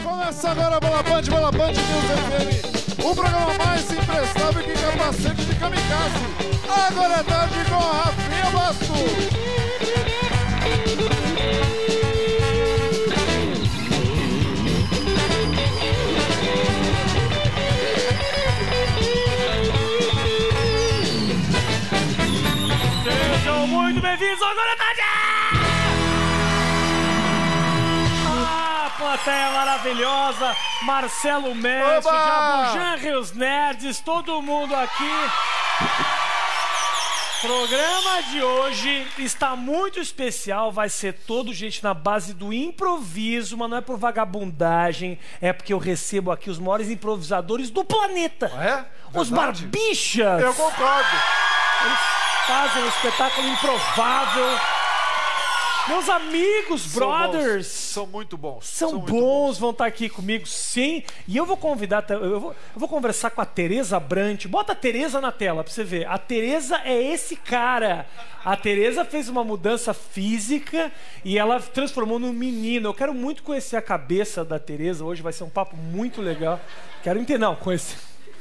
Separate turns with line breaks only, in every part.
Começa agora Bola Band News FM, o programa mais imprestável que capacete de kamikaze. Agora é tarde com a Rafinha Bastos.
Sejam muito bem-vindos ao Agora é Tarde! Plateia maravilhosa, Marcelo Mestre, Jabujan e os Nerds, todo mundo aqui. Programa de hoje está muito especial, vai ser todo, gente, na base do improviso, mas não é por vagabundagem, é porque eu recebo aqui os maiores improvisadores do planeta.
É?
Os Barbichas.
Eu concordo.
Eles fazem um espetáculo improvável. Meus amigos, brothers,
são muito bons.
São bons, vão estar aqui comigo, sim. E eu vou convidar, eu vou conversar com a Tereza Brant. Bota a Tereza na tela pra você ver. A Tereza é esse cara. A Tereza fez uma mudança física e ela transformou num menino. Eu quero muito conhecer a cabeça da Tereza. Hoje vai ser um papo muito legal. Quero entender, não, conhecer.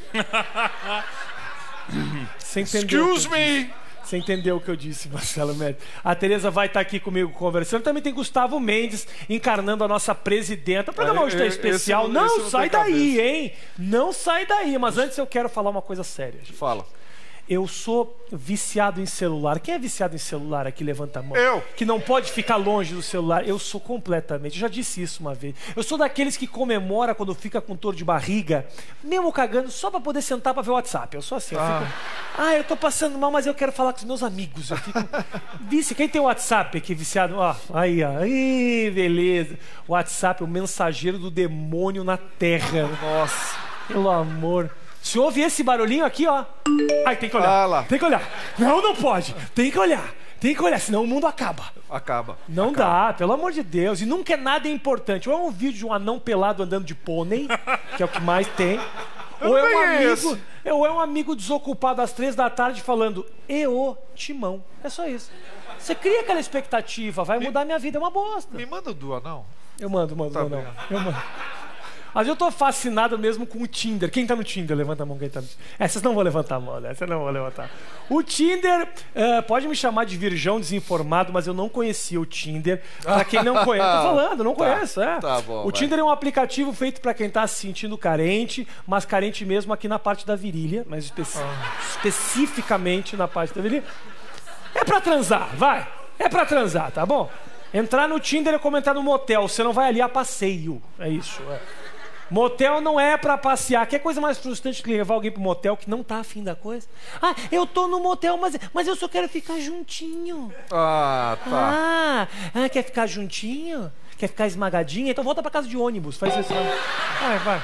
Você entendeu?
Excuse me!
Você entendeu o que eu disse, Marcelo Médici? A Tereza vai estar aqui comigo conversando. Também tem Gustavo Mendes encarnando a nossa presidenta. O programa hoje está especial. Não sai daí, hein? Não sai daí. Mas antes eu quero falar uma coisa séria. Gente.
Fala.
Eu sou viciado em celular. Quem é viciado em celular aqui? Levanta a mão.
Eu.
Que não pode ficar longe do celular. Eu sou completamente. Eu já disse isso uma vez. Eu sou daqueles que comemora quando fica com dor de barriga, mesmo cagando, só pra poder sentar pra ver o WhatsApp. Eu sou assim. Eu tô passando mal, mas eu quero falar com os meus amigos. Eu fico... Vice, quem tem WhatsApp aqui viciado? Ó, aí, ó. Ih, beleza. O WhatsApp é o mensageiro do demônio na terra.
Nossa.
Pelo amor... Se ouve esse barulhinho aqui, ó. Ai, tem que olhar.
Lá.
Tem que olhar. Não pode. Tem que olhar. Tem que olhar, senão o mundo acaba.
Acaba.
Não dá, pelo amor de Deus. E nunca é nada importante. Ou é um vídeo de um anão pelado andando de pônei, que é o que mais tem. Ou é um amigo desocupado às 3 da tarde falando "E-o Timão". É só isso. Você cria aquela expectativa, vai mudar minha vida, é uma bosta.
Me manda do anão.
Eu mando,
Tá
não. Eu mando. Mas eu tô fascinado mesmo com o Tinder. Quem tá no Tinder? Levanta a mão, quem tá no Tinder. Vocês não vão levantar a mão, né? Vocês não vão levantar. O Tinder, pode me chamar de virgão desinformado, mas eu não conhecia o Tinder. Pra quem não conhece, tô falando, não conheço,
Tá bom,
o Tinder é um aplicativo feito pra quem tá se sentindo carente, mas carente mesmo aqui na parte da virilha, mas especificamente na parte da virilha. É pra transar, vai. É pra transar, tá bom? Entrar no Tinder é como entrar no motel. Você não vai ali a passeio. É isso, Motel não é pra passear. Que coisa mais frustrante que levar alguém pro motel que não tá afim da coisa? Ah, eu tô no motel, mas eu só quero ficar juntinho.
Ah, tá.
Quer ficar juntinho? Quer ficar esmagadinha? Então volta pra casa de ônibus. Faz isso. Vai.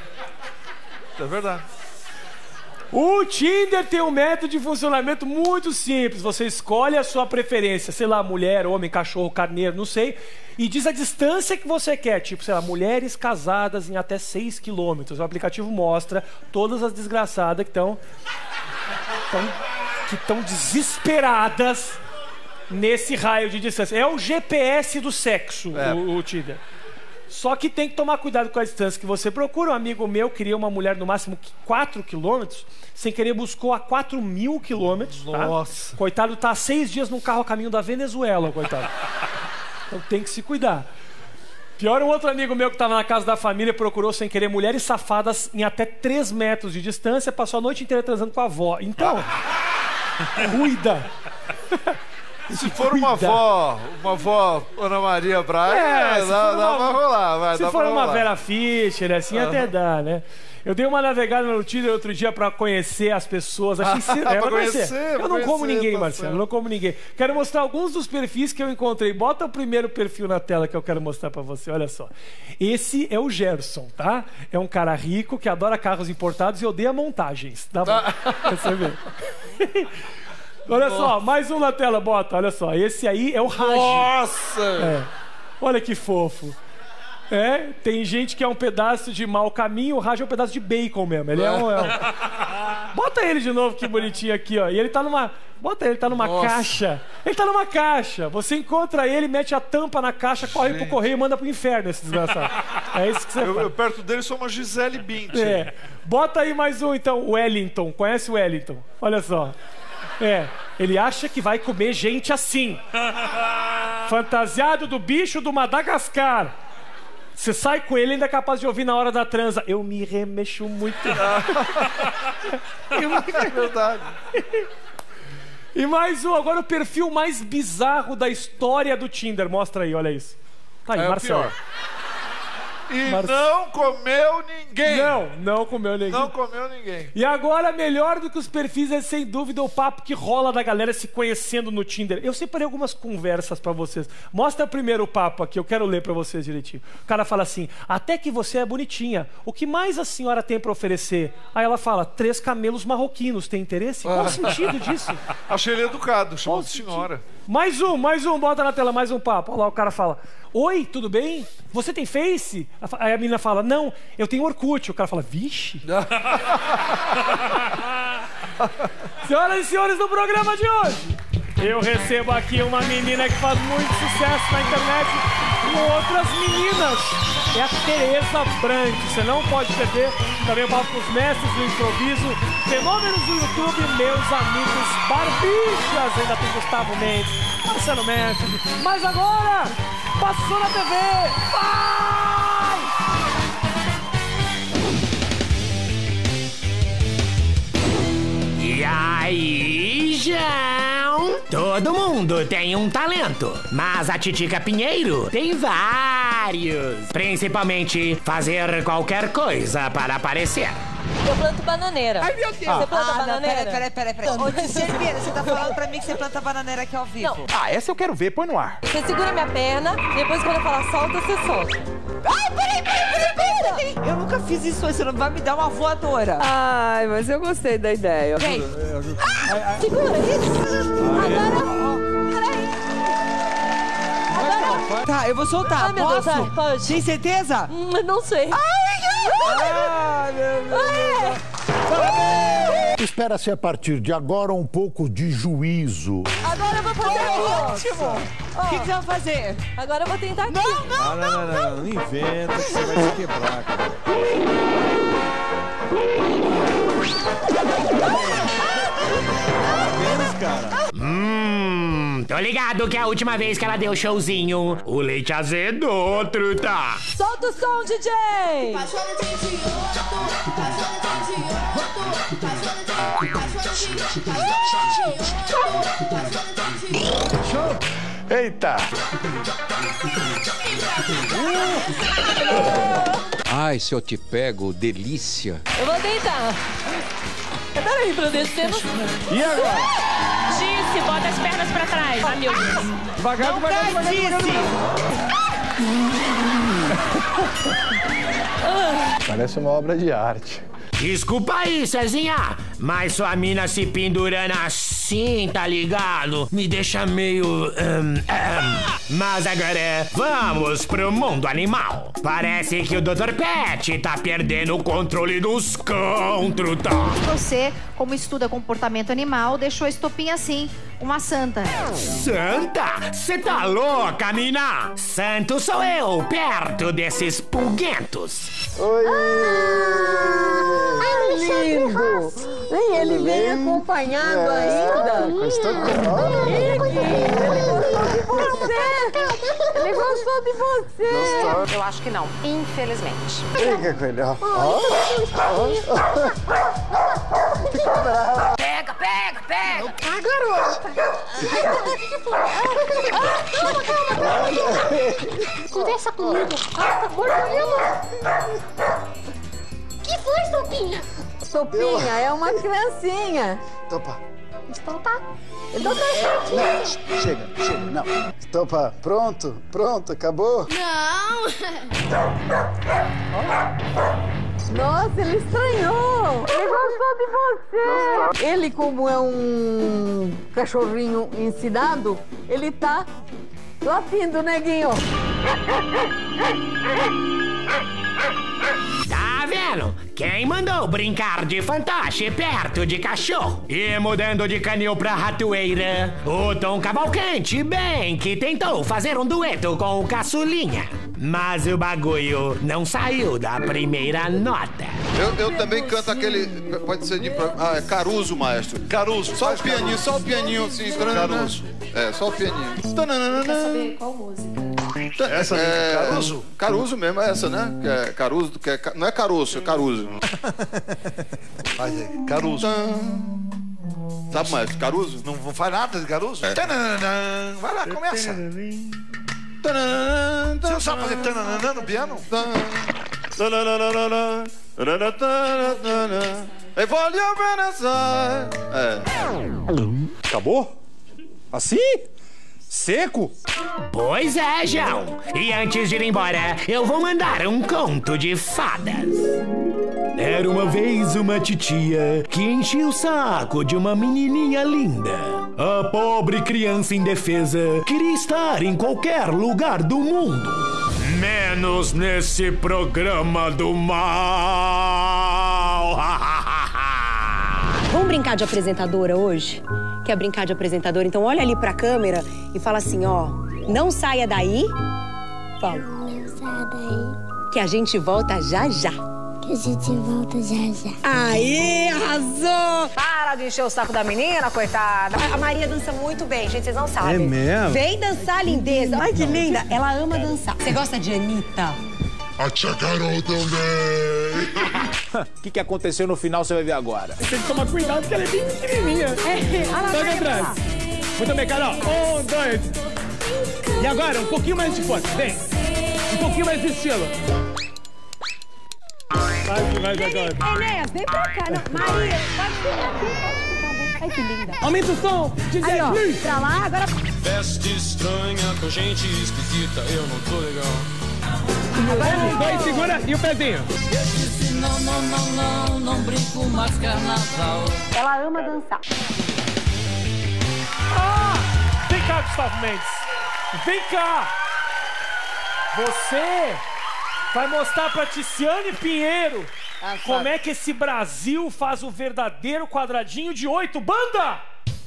É verdade.
O Tinder tem um método de funcionamento muito simples. Você escolhe a sua preferência, sei lá, mulher, homem, cachorro, carneiro, não sei, e diz a distância que você quer, tipo, sei lá, mulheres casadas em até 6 quilômetros. O aplicativo mostra todas as desgraçadas que estão desesperadas nesse raio de distância. É o GPS do sexo, o Tinder. Só que tem que tomar cuidado com a distância que você procura. Um amigo meu queria uma mulher no máximo 4 quilômetros, sem querer buscou a 4.000 quilômetros.
Nossa.
Tá? Coitado, tá há 6 dias num carro a caminho da Venezuela, coitado. Então tem que se cuidar. Pior, um outro amigo meu que estava na casa da família procurou sem querer mulheres safadas em até 3 metros de distância, passou a noite inteira transando com a avó. Então, cuida.
Se for uma avó Ana Maria Braga, dá pra rolar.
Se for uma Vera Fischer, assim, até dá, né? Eu dei uma navegada no Tinder outro dia pra conhecer as pessoas. Achei pra conhecer. Eu não como ninguém, Marcelo. Eu não como ninguém. Quero mostrar alguns dos perfis que eu encontrei. Bota o primeiro perfil na tela que eu quero mostrar pra você. Olha só. Esse é o Gerson, tá? É um cara rico que adora carros importados e odeia montagens. Dá pra você ver. Olha só, mais um na tela, bota. Olha só, esse aí é o Raj.
Nossa!
Olha que fofo. Tem gente que é um pedaço de mau caminho, o Raj é um pedaço de bacon mesmo. Ele é um... Bota ele de novo, que bonitinho aqui, ó. E ele tá numa... Bota ele, tá numa caixa. Ele tá numa caixa. Você encontra ele, mete a tampa na caixa, corre pro correio e manda pro inferno esse desgraçado. É isso que você faz.
Eu perto dele sou uma Gisele Bündchen.
É. Bota aí mais um, então. O Wellington. Conhece o Wellington? Olha só. Ele acha que vai comer gente assim. Fantasiado do bicho do Madagascar. Você sai com ele, ainda é capaz de ouvir na hora da transa. Eu me remexo muito.
É verdade.
E mais um, agora o perfil mais bizarro da história do Tinder. Mostra aí, olha isso. Tá aí, Marcelo.
Pior. E não comeu ninguém.
Não comeu ninguém.
Não comeu ninguém.
E agora, melhor do que os perfis é sem dúvida o papo que rola da galera se conhecendo no Tinder. Eu separei algumas conversas pra vocês. Mostra primeiro o papo aqui, eu quero ler pra vocês direitinho. O cara fala assim: até que você é bonitinha. O que mais a senhora tem pra oferecer? Aí ela fala: 3 camelos marroquinos. Tem interesse? Qual o sentido disso?
Achei ele educado, chamou de senhora.
Mais um, bota na tela, mais um papo. Olha lá, o cara fala: oi, tudo bem? Você tem Face? Aí a menina fala: não, eu tenho Orkut. O cara fala: vixe. Senhoras e senhores do programa de hoje, eu recebo aqui uma menina que faz muito sucesso na internet com outras meninas. É a Tereza Brant. Você não pode perder. Também eu falo com os mestres do improviso, fenômenos do YouTube, meus amigos Barbixas. Ainda tem Gustavo Mendes, Marcelo Mestre. Mas agora, passou na TV. Vai!
E aí, João? Todo mundo tem um talento, mas a Titica Pinheiro tem vários. Principalmente fazer qualquer coisa para aparecer.
Eu planto bananeira.
Ai, meu Deus.
Você planta bananeira?
Peraí. Ô, Tiziana, você tá falando pra mim que você planta bananeira aqui ao vivo?
Não.
Ah, essa eu quero ver, põe no ar.
Você segura minha perna, depois quando eu falar solta, você solta.
Ai, peraí. Eu nunca fiz isso, você não vai me dar uma voadora.
Ai, mas eu gostei da ideia.
Vem.
Segura isso. Agora.
Tá, eu vou soltar.
Ai, meu Deus,
Posso?
vai, pode.
Tem certeza?
Não sei.
Ai, meu Deus.
Espera-se a partir de agora um pouco de juízo.
Agora eu vou fazer aqui, ó.
Ótimo. O que você vai fazer?
Agora eu vou tentar aqui.
Não inventa que você vai se quebrar, cara.
Tô ligado que a última vez que ela deu showzinho, o leite azedou, truta.
Solta o som, DJ!
Eita!
Ai, se eu te pego, delícia.
Eu vou deitar. Peraí, pra descer.
E agora?
Disse, bota as pernas pra trás. Ah, meu Deus.
Devagar. Parece uma obra de arte.
Desculpa aí, Cezinha, mas sua mina se pendurando assim, tá ligado? Me deixa meio... Mas agora, vamos pro mundo animal. Parece que o Dr. Pet tá perdendo o controle dos cão, truta.
Você, como estuda comportamento animal, deixou a estopinha assim, uma santa.
Santa? Cê tá louca, mina? Santo sou eu, perto desses pulguentos.
Ai, lindo! E ele vem acompanhado ainda. Ele gostou de você.
Eu acho que não, infelizmente.
Fica com ele, ó.
Pega!
Ah, garota! Calma. Conversa comigo. Tá gordo. Que foi, Sopinha?
Sopinha é uma criancinha.
Topa.
Estopa.
Não, chega, não. Topa, pronto, acabou?
Não.
Nossa, ele estranhou. Ele gostou de você. Ele, como é um cachorrinho ensinado, ele tá latindo, neguinho.
Tá vendo? Bueno, quem mandou brincar de fantoche perto de cachorro? E mudando de canil pra ratoeira, o Tom Cavalcante bem que tentou fazer um dueto com o Caçulinha. Mas o bagulho não saiu da primeira nota.
Eu também canto aquele... Pode ser de... é Caruso, maestro.
Caruso.
Só o pianinho assim.
Caruso.
É, só o pianinho.
Quer saber qual música?
Essa é Caruso? Caruso mesmo, é essa, né? Que é Caruso, não é Caroço, é Caruso.
Faz aí, Caruso.
Sabe, maestro, Caruso?
Não faz nada de Caruso?
É.
Vai lá, começa. Você não sabe fazer tananana no piano?
Acabou? Assim? Seco?
Pois é, João. E antes de ir embora, eu vou mandar um conto de fadas. Era uma vez uma titia que enchia o saco de uma menininha linda. A pobre criança indefesa queria estar em qualquer lugar do mundo, menos nesse programa do mal.
Vamos brincar de apresentadora hoje? Quer brincar de apresentadora? Então olha ali pra câmera e fala assim, ó. Não saia daí. Fala.
Não saia daí.
Que a gente volta já já.
Que a gente volta já já.
Aí, arrasou! Para de encher o saco da menina, coitada. A Maria dança muito bem, gente, vocês não sabem.
É mesmo?
Vem dançar, lindeza. Ai, que linda. Ela ama dançar. Você gosta de Anitta?
A tia Carol também.
O que aconteceu no final, você vai ver agora.
Tem que tomar cuidado porque ela é bem pequenininha. Toca atrás. Muito bem, Carol. 1, 2. E agora, um pouquinho mais de força. Vem. Um pouquinho mais de estilo. Mais agora.
Enéas, vem pra cá. Não. Maria, pode ficar aqui. Ai, que linda.
Aumenta o som.
Aí, ó. Pra lá, agora...
Festa estranha com gente esquisita. Eu não tô legal.
1, 2, segura e o pezinho.
Eu disse não brinco mais carnaval.
Ela ama dançar.
Vem cá, Gustavo Mendes. Vem cá. Você vai mostrar pra Ticiane Pinheiro como é que esse Brasil faz o verdadeiro quadradinho de 8. Banda!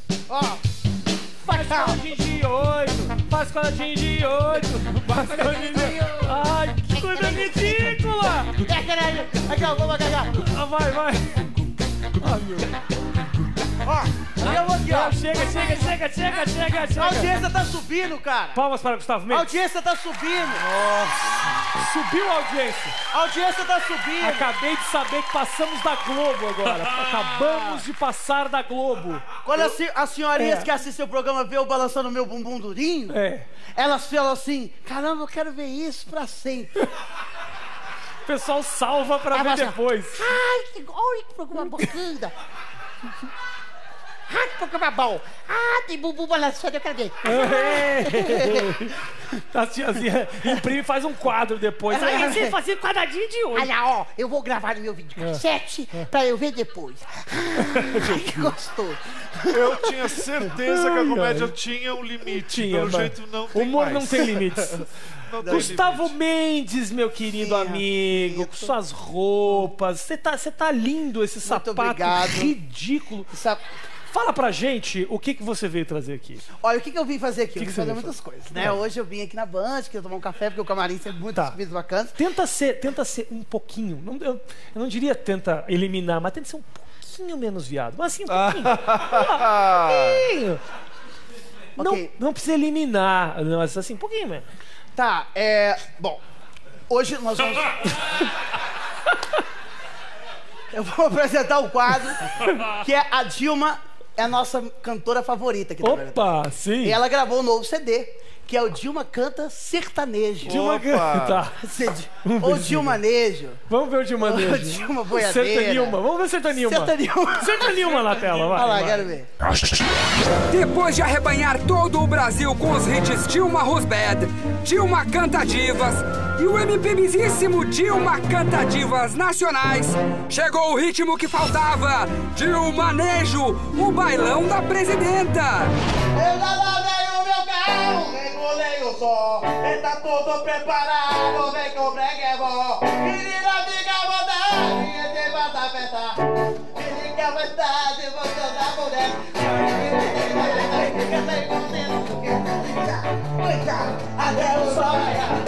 Faz quadradinho de 8. Faz quadradinho de 8. Faz quadradinho de 8. Ai, que coisa ridícula!
Aqui, ó, vamos cagar.
Vai. Ai, meu.
Eu vou aqui, ó.
Chega.
A audiência tá subindo, cara.
Palmas para Gustavo Mendes.
A audiência tá subindo.
Nossa. Subiu a audiência.
A audiência tá subindo.
Acabei de saber que passamos da Globo agora. Acabamos de passar da Globo.
Quando as senhorinhas que assistem o programa vê eu balançando meu bumbum durinho, elas falam assim, caramba, eu quero ver isso pra sempre.
O pessoal salva pra ver depois.
Ai, que programa bacana. Ai, que programa bom. Tem bumbum balançando, eu quero ver.
A tiazinha imprime e faz um quadro depois. Aí você fazia quadradinho de 8.
Olha, ó, eu vou gravar no meu videocassete pra eu ver depois. Ai, que gostoso.
Eu tinha certeza que a comédia tinha um limite. Pelo jeito não tem
humor
mais.
não tem limites. Gustavo Mendes, meu querido amigo, com suas roupas. Você tá lindo, esse sapato ridículo. Fala pra gente o que você veio trazer aqui.
Olha, o que eu vim fazer aqui? Eu vim fazer muitas coisas, né? Hoje eu vim aqui na Band, queria tomar um café, porque o camarim tem muitas comidas bacanas.
Tenta ser um pouquinho, eu não diria tenta eliminar, mas tenta ser um pouquinho menos viado. Mas assim, um pouquinho. Um pouquinho. Não precisa eliminar, mas assim, um pouquinho mesmo.
Tá, bom, hoje nós vamos... Eu vou apresentar um quadro que é a Dilma, é a nossa cantora favorita aqui da Brasil.
Opa, sim.
E ela gravou um novo CD, que é o Dilma Canta Sertanejo.
Dilma Canta.
Ou Dilmanejo.
Vamos ver o Dilmanejo.
Dilma Boiadeira.
Sertanilma. Vamos ver Sertanilma. Sertanilma na tela, vai.
Olha lá, quero ver.
Depois de arrebanhar todo o Brasil com os hits Dilma Rosbad, Dilma Canta Divas e o MPBzíssimo Dilma Canta Divas Nacionais, chegou o ritmo que faltava, Dilmanejo, o bailão da presidenta.
Eu já lavei o meu carro, regulei o som, ele tá todo preparado, vem que o break é bom, menina fica à vontade, vontade, você da mulher. Até o sol raiar.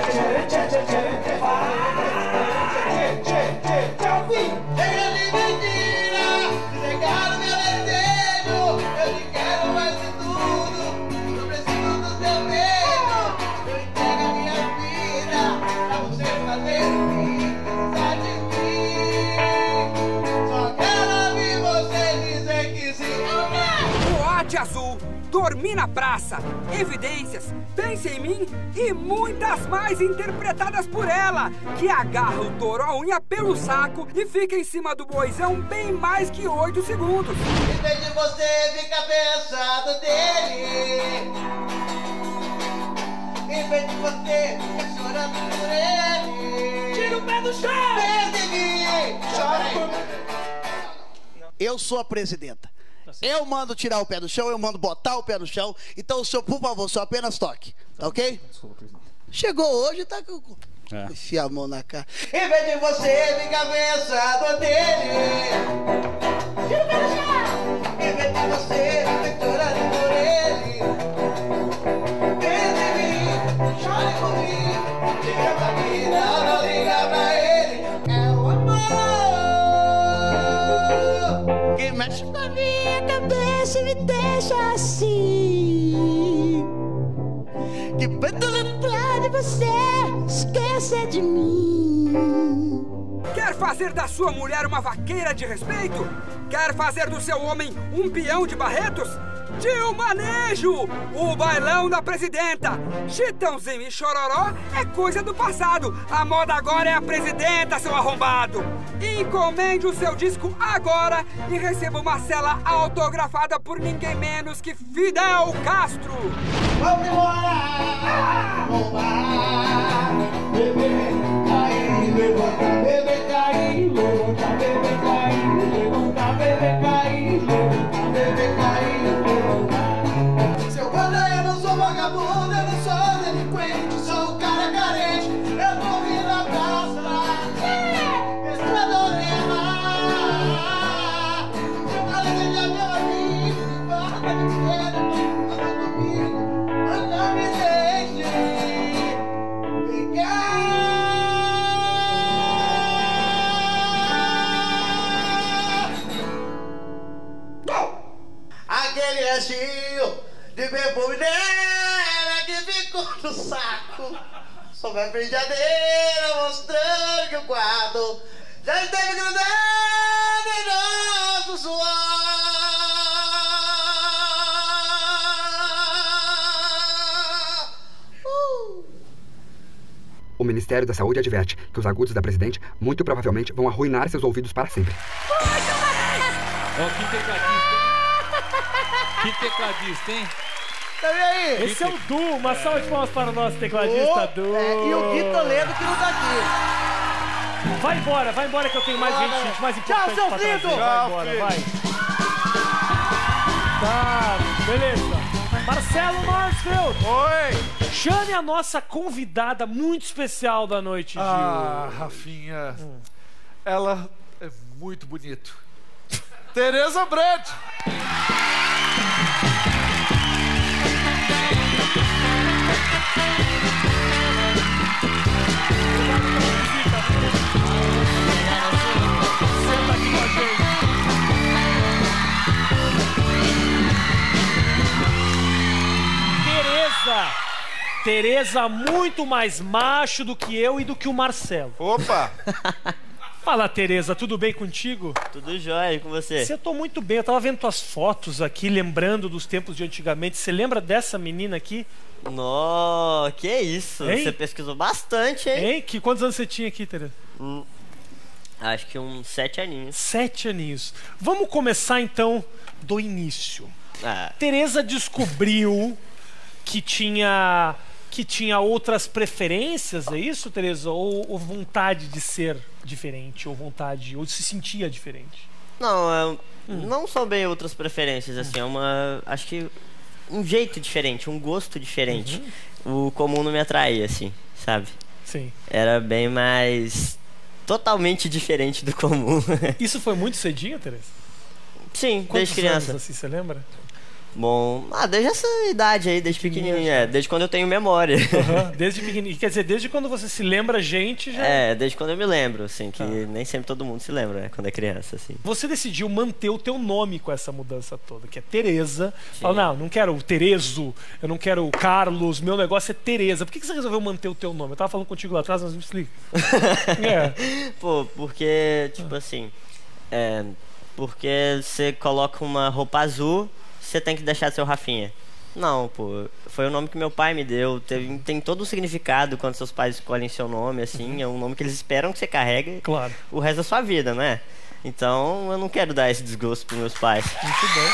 Chega de mentira, desregaram meu desejo. Eu te quero mais de tudo, eu preciso do teu beijo. Eu entrego a minha vida pra você fazer o que precisar de mim. Só quero ouvir você dizer que sim.
Boate Azul, Dormi na Praça, Evidências, Pense em Mim e muitas mais interpretadas por ela, que agarra o touro a unha pelo saco e fica em cima do boizão bem mais que 8 segundos.
Em vez de você ficar pensando dele, em vez de você ficar chorando por ele, tira o pé do chão! Pense em mim! Chora por mim! Eu sou a presidenta. Eu mando tirar o pé do chão, eu mando botar o pé no chão. Então o senhor, por favor, só apenas toque. Tá ok?
Desculpa, presidente.
Chegou hoje, tá com... Enfia a mão na cara. Em vez de você ficar pensando nele, tira o pé do chão. Em vez de você ficar chorando por ele, pense em mim, chore por mim. Liga pra mim, não liga pra ele. É o amor que mexe com a minha cabeça e me deixa assim. Que tanto lembrar de você, esqueça de mim.
Quer fazer da sua mulher uma vaqueira de respeito? Quer fazer do seu homem um peão de Barretos? Dilmanejo, o bailão da presidenta. Chitãozinho e Chororó é coisa do passado. A moda agora é a presidenta, seu arrombado. Encomende o seu disco agora e receba uma cela autografada por ninguém menos que Fidel Castro.
Vamos embora! Roubar! Beber, cair, levantar, beber, cair, levantar, beber, cair, levantar, beber, cair, levantar, beber, cair, levantar. Seu banda, eu não sou vagabundo, eu não sou delinquente, sou um cara carente, eu tô vindo na praça. Estradorema! Seu cara é meu amigo, barra de dinheiro, anda comigo, anda me deixe ficar. Aquele restinho de perfume dela que ficou no saco. Sobre a frigideira mostrando que o quarto já esteve grudado em nosso suor.
O Ministério da Saúde adverte que os agudos da presidente muito provavelmente vão arruinar seus ouvidos para sempre.
Ó, que tecladista, hein? Que tecladista, hein?
Tá vendo aí?
Esse é o Du. Uma salva de palmas para o nosso tecladista Du.
E o Gui Toledo que não tá aqui.
Vai embora que eu tenho mais gente mais importante.
Tchau, seu
pra
filho!
trazer. Vai embora, vai. Tá, beleza. Marcelo Marsfield.
Oi.
Chame a nossa convidada muito especial da noite de hoje.
Rafinha. Ela é muito bonita. Tereza Brand.
Senta aqui com a gente. Tereza muito mais macho do que eu e do que o Marcelo.
Opa!
Fala, Tereza, tudo bem contigo?
Tudo jóia, e com você?
Eu tô muito bem, eu tava vendo tuas fotos aqui, lembrando dos tempos de antigamente. Você lembra dessa menina aqui?
Nossa, que isso?
Hein?
Você pesquisou bastante, hein?
Hein? Quantos anos você tinha aqui, Tereza?
Acho que uns 7 aninhos.
7 aninhos. Vamos começar então do início. Tereza descobriu que tinha outras preferências, é isso, Tereza? Ou vontade de ser diferente, ou de se sentia diferente?
Não, não são bem outras preferências, assim, acho que um jeito diferente, um gosto diferente. O comum não me atraía, assim, sabe?
Sim.
Era bem mais totalmente diferente do comum.
Isso foi muito cedinho, Tereza?
Sim, desde criança.
Anos, assim, você lembra?
Bom, desde essa idade aí, desde pequenininho, desde quando eu tenho memória.
Desde pequenininho, quer dizer, desde quando você se lembra, gente, já...
desde quando eu me lembro, assim, que nem sempre todo mundo se lembra, né, quando é criança, assim.
Você decidiu manter o teu nome com essa mudança toda, que é Tereza. Fala, não quero o Terezo, eu não quero o Carlos, meu negócio é Tereza. Por que você resolveu manter o teu nome? Eu tava falando contigo lá atrás, mas me explica.
Pô, porque, tipo assim, porque você coloca uma roupa azul, você tem que deixar de ser o Rafinha. Não, pô, foi o nome que meu pai me deu. Tem todo o significado quando seus pais escolhem seu nome, assim. É um nome que eles esperam que você carregue o resto da sua vida, né? Então eu não quero dar esse desgosto pros meus pais.
Muito bem.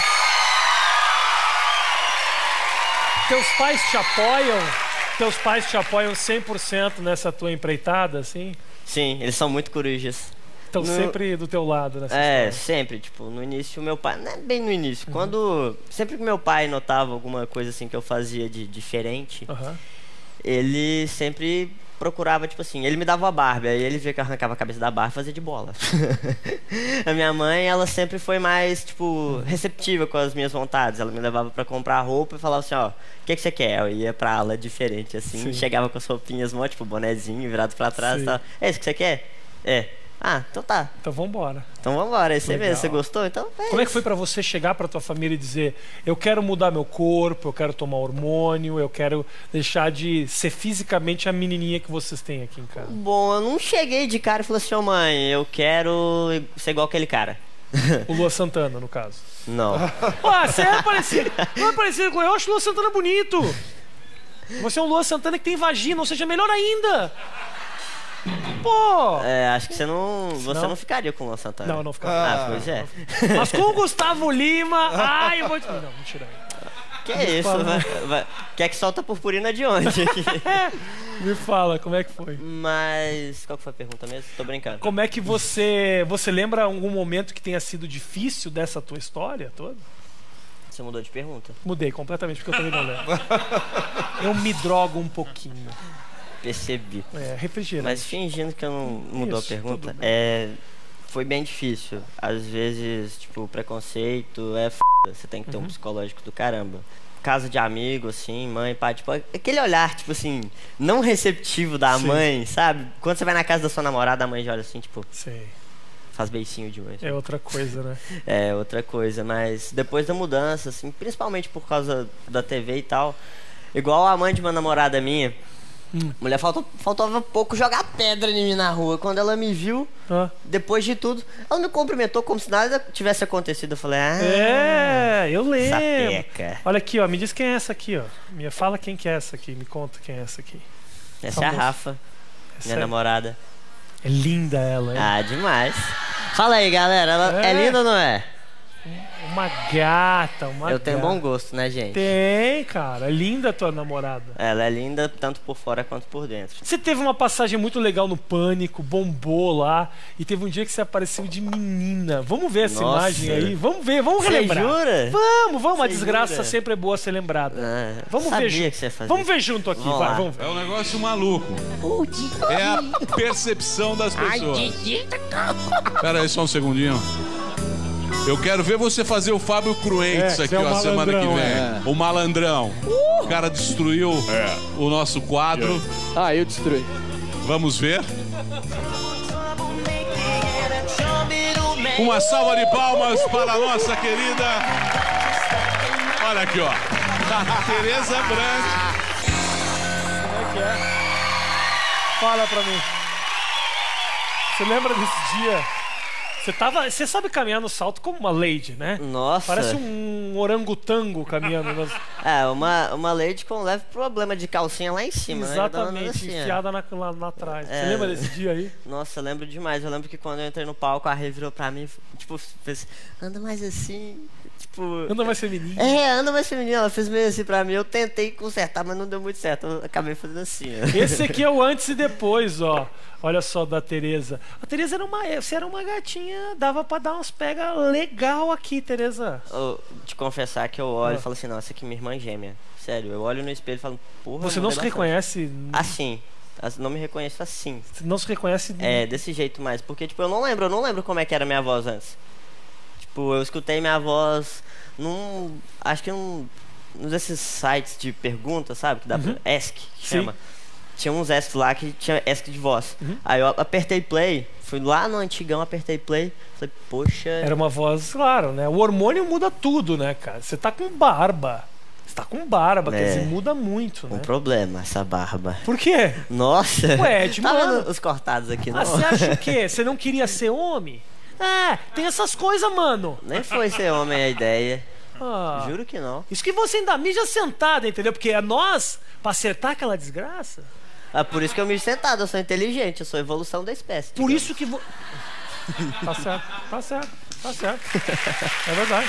Teus pais te apoiam? Teus pais te apoiam 100% nessa tua empreitada, assim?
Sim, eles são muito corujas.
Estão sempre do teu lado nessa história.
Sempre, tipo, no início meu pai, não é bem no início, sempre que meu pai notava alguma coisa assim que eu fazia de diferente, ele sempre procurava, tipo assim, ele me dava uma Barbie, aí ele via que eu arrancava a cabeça da Barbie e fazia de bola. A minha mãe, ela sempre foi mais, tipo, receptiva com as minhas vontades, ela me levava pra comprar roupa e falava assim, ó, o que você quer? Eu ia pra ala diferente, assim, chegava com as roupinhas, tipo, bonezinho virado pra trás e tal, é isso que você quer? Então tá.
Então vambora.
Aí você vê, você gostou? Então
Como é que foi pra você chegar pra tua família e dizer, eu quero mudar meu corpo, eu quero tomar hormônio, eu quero deixar de ser fisicamente a menininha que vocês têm aqui em casa?
Bom, eu não cheguei de cara e falei assim, mãe, eu quero ser igual aquele cara.
O Lua Santana, no caso.
Não.
Você é parecido. Não é parecido com eu acho o Lua Santana bonito. Você é um Lua Santana que tem vagina, ou seja, melhor ainda. Pô!
Acho que você não ficaria com o Luan Santana.
Não ficaria.
Pois é.
Mas com o Gustavo Lima, eu vou te... Não, mentira.
Que isso? Quer que solta purpurina de onde?
Me fala, como é que foi?
Mas, qual que foi a pergunta mesmo? Tô brincando.
Como é que você lembra algum momento que tenha sido difícil dessa tua história toda?
Você mudou de pergunta?
Mudei completamente, porque eu também não lembro. Eu me drogo um pouquinho.
Percebi.
Refrigerante.
Mas fingindo que eu não mudou a pergunta, foi bem difícil. Às vezes, tipo, preconceito é foda. Você tem que ter um psicológico do caramba. Casa de amigo, assim, mãe, pai, tipo, aquele olhar, tipo assim, não receptivo da mãe, sabe? Quando você vai na casa da sua namorada, a mãe já olha assim, tipo...
Sei.
Faz beicinho de mãe.
É outra coisa, né?
É outra coisa, mas depois da mudança, assim, principalmente por causa da TV e tal, igual a mãe de uma namorada minha, mulher faltava pouco jogar pedra em mim na rua. Quando ela me viu, depois de tudo, ela me cumprimentou como se nada tivesse acontecido. Eu falei,
eu lembro.
Sapeca.
Olha aqui, ó, me diz quem é essa aqui, ó. Me fala quem que é essa aqui, me conta quem é essa aqui.
Essa é a Rafa, minha namorada.
É linda ela, hein?
Demais. Fala aí, galera, ela é linda ou não é?
Uma gata,
Eu tenho bom gosto, né, gente?
Tem, cara. É linda a tua namorada.
Ela é linda tanto por fora quanto por dentro.
Você teve uma passagem muito legal no Pânico, bombou lá. E teve um dia que você apareceu de menina. Vamos ver essa imagem aí? Vamos ver, vamos relembrar.
Você jura?
Vamos. A desgraça sempre é boa ser lembrada. Vamos ver junto.
Que você ia fazer.
Vamos ver junto aqui, vamos ver.
É um negócio maluco. É a percepção das pessoas. Pera aí, só um segundinho. Eu quero ver você fazer o Fábio Cruentes aqui, ó, semana que vem. O malandrão. O cara destruiu o nosso quadro.
Eu destruí.
Vamos ver. Uma salva de palmas para a nossa querida. Olha aqui, ó. Tereza Brandt.
Como é que é? Fala pra mim. Você lembra desse dia? Você sabe caminhar no salto como uma lady, né?
Nossa.
Parece um orangotango caminhando.
Uma lady com um leve problema de calcinha lá em cima.
Exatamente,
né? Assim,
enfiada lá atrás. Você lembra desse dia aí?
Nossa, eu lembro demais. Eu lembro que quando eu entrei no palco, a Rê virou pra mim, tipo, fez, anda mais assim... Tipo...
Anda mais feminina.
Anda mais feminina. Ela fez meio assim pra mim. Eu tentei consertar, mas não deu muito certo. Eu acabei fazendo assim.
Esse aqui é o antes e depois, ó. Olha só, da Tereza. A Tereza você era uma gatinha, dava pra dar uns pega legal aqui, Tereza.
Te confessar que eu olho e falo assim, nossa, aqui minha irmã gêmea. Sério, eu olho no espelho e falo, porra...
Você não se reconhece...
Assim. Não me reconheço assim.
Você não se reconhece...
Desse jeito mais. Porque, tipo, eu não lembro como é que era minha voz antes. Tipo, eu escutei minha voz acho que num desses sites de perguntas, sabe? Que dá pra Ask, que chama. Tinha uns Ask lá que tinha Ask de voz. Aí eu apertei play, fui lá no antigão, apertei play, falei, poxa...
Era uma voz, claro, né? O hormônio muda tudo, né, cara? Você tá com barba. Você tá com barba, quer dizer, muda muito, né?
Um problema, essa barba.
Por quê?
Nossa!
Ué, de mano.
Os cortados aqui, não.
Você acha o quê? Você não queria ser homem? Tem essas coisas, mano.
Nem foi ser homem a ideia.
Ah,
juro que não.
Isso que você ainda mija sentada, entendeu? Porque é nós, pra acertar aquela desgraça.
Por isso que eu mijo sentado, eu sou inteligente, eu sou a evolução da espécie.
Por isso que... Tá certo, tá certo, tá certo. É verdade.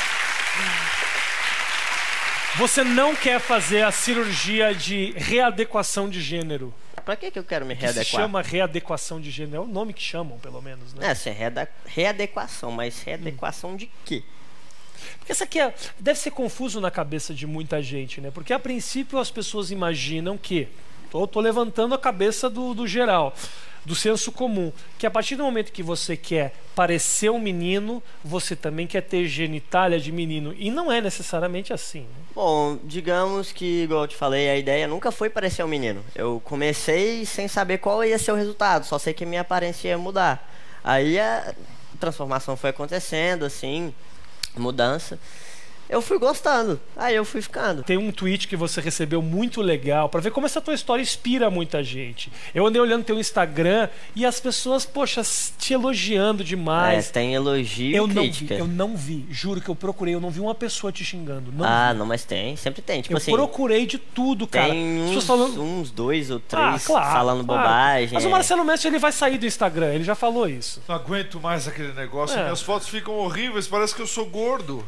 Você não quer fazer a cirurgia de readequação de gênero.
Pra que eu quero me readequar?
Se chama readequação de gênero. É o nome que chamam, pelo menos, né?
Assim, readequação, mas readequação de quê?
Porque isso aqui deve ser confuso na cabeça de muita gente, né? Porque a princípio as pessoas imaginam que... Tô levantando a cabeça do geral, do senso comum, que a partir do momento que você quer parecer um menino, você também quer ter genitália de menino. E não é necessariamente assim, né?
Bom, digamos que, igual eu te falei, a ideia nunca foi parecer um menino. Eu comecei sem saber qual ia ser o resultado, só sei que minha aparência ia mudar. Aí a transformação foi acontecendo, assim, mudança. Eu fui gostando, aí eu fui ficando.
Tem um tweet que você recebeu muito legal, pra ver como essa tua história inspira muita gente. Eu andei olhando teu Instagram e as pessoas, poxa, te elogiando demais.
Tem elogio e crítica.
Eu não vi, juro que eu procurei, eu não vi uma pessoa te xingando.
Não, mas tem, sempre tem. Tipo
eu
assim,
procurei de tudo, cara.
Tem uns 2 ou 3
claro,
falando bobagem.
Mas o Marcelo Mestre, ele vai sair do Instagram, ele já falou isso.
Não aguento mais aquele negócio, minhas fotos ficam horríveis, parece que eu sou gordo.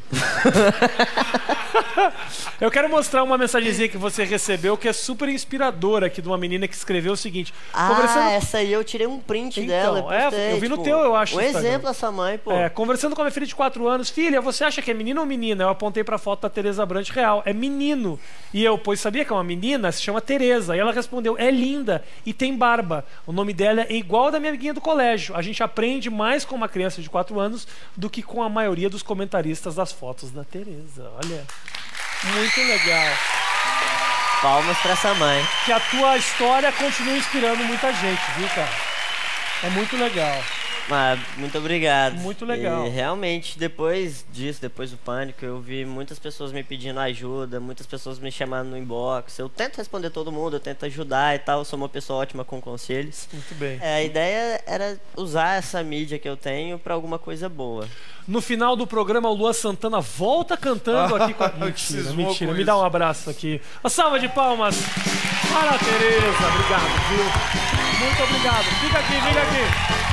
Eu quero mostrar uma mensagenzinha que você recebeu que é super inspiradora aqui de uma menina que escreveu o seguinte.
Essa aí eu tirei um print dela.
Eu vi no teu, eu acho.
Um exemplo essa mãe, pô.
Conversando com a minha filha de 4 anos, filha, você acha que é menino ou menina? Eu apontei pra foto da Tereza Brant real. É menino. E eu, pois sabia que é uma menina? Se chama Tereza. E ela respondeu, é linda e tem barba. O nome dela é igual ao da minha amiguinha do colégio. A gente aprende mais com uma criança de 4 anos do que com a maioria dos comentaristas das fotos da Tereza. Olha, muito legal.
Palmas pra essa mãe.
Que a tua história continue inspirando muita gente, viu, cara? É muito legal.
Muito obrigado.
Muito legal.
E realmente, depois disso, depois do pânico, eu vi muitas pessoas me pedindo ajuda, muitas pessoas me chamando no inbox. Eu tento responder todo mundo, eu tento ajudar e tal. Eu sou uma pessoa ótima com conselhos.
Muito bem.
A ideia era usar essa mídia que eu tenho pra alguma coisa boa.
No final do programa, o Luan Santana volta cantando aqui com a... Mentira. Me dá um abraço aqui. Uma salva de palmas para a Tereza. Obrigado, viu? Muito obrigado. Fica aqui.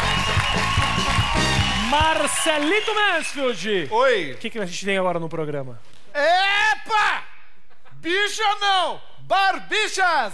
Marcelito Mansfield.
Oi.
O que a gente tem agora no programa?
Epa! Bicha não! Barbichas!